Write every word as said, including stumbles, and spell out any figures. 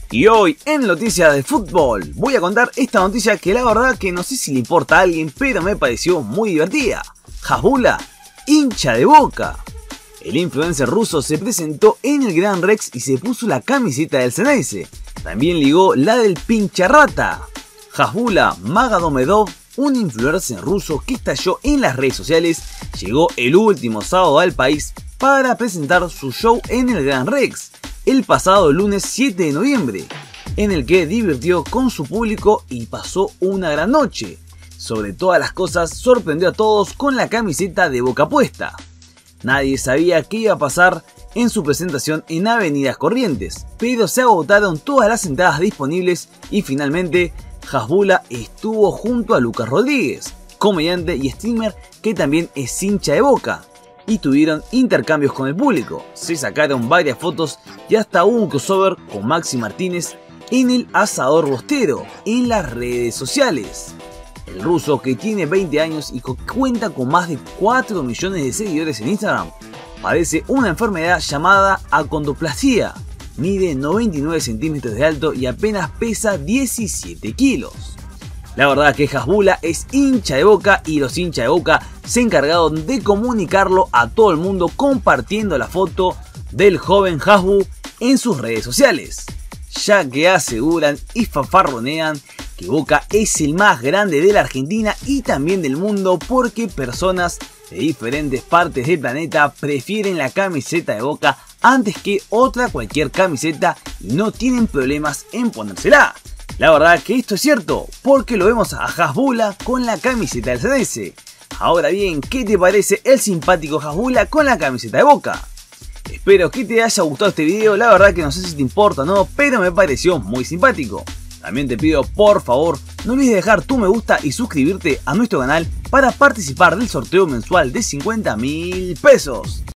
Y hoy en Noticias de Fútbol voy a contar esta noticia que la verdad que no sé si le importa a alguien, pero me pareció muy divertida. Hasbulla, hincha de Boca. El influencer ruso se presentó en el Gran Rex y se puso la camiseta del Xeneize. También ligó la del Pincharrata. Hasbulla Magomedov, un influencer ruso que estalló en las redes sociales, llegó el último sábado al país para presentar su show en el Gran Rex el pasado lunes siete de noviembre, en el que divirtió con su público y pasó una gran noche. Sobre todas las cosas, sorprendió a todos con la camiseta de Boca puesta. Nadie sabía qué iba a pasar en su presentación en Avenidas Corrientes, pero se agotaron todas las entradas disponibles y finalmente Hasbulla estuvo junto a Lucas Rodríguez, comediante y streamer que también es hincha de Boca, y tuvieron intercambios con el público. Se sacaron varias fotos y hasta hubo un crossover con Maxi Martínez en el asador bostero en las redes sociales. El ruso, que tiene veinte años y cuenta con más de cuatro millones de seguidores en Instagram, padece una enfermedad llamada acondroplasia. Mide noventa y nueve centímetros de alto y apenas pesa diecisiete kilos. La verdad que Hasbulla es hincha de Boca y los hinchas de Boca se encargaron de comunicarlo a todo el mundo compartiendo la foto del joven Hasbu en sus redes sociales, ya que aseguran y fanfarronean que Boca es el más grande de la Argentina y también del mundo, porque personas de diferentes partes del planeta prefieren la camiseta de Boca antes que otra cualquier camiseta y no tienen problemas en ponérsela. La verdad que esto es cierto, porque lo vemos a Hasbulla con la camiseta del Xeneize. Ahora bien, ¿qué te parece el simpático Hasbulla con la camiseta de Boca? Espero que te haya gustado este video, la verdad que no sé si te importa o no, pero me pareció muy simpático. También te pido por favor, no olvides dejar tu me gusta y suscribirte a nuestro canal para participar del sorteo mensual de cincuenta mil pesos.